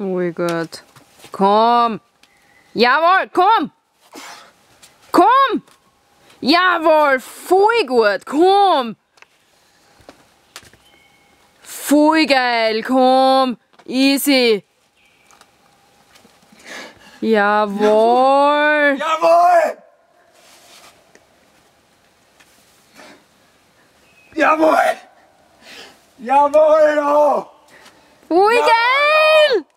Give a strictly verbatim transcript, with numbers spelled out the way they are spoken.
Voll gut. Komm. Jawohl, komm. Komm. Jawohl, voll gut. Komm. Voll geil. Komm. Easy. Jawohl. Jawohl. Jawohl. Jawohl. Oh. Voll geil.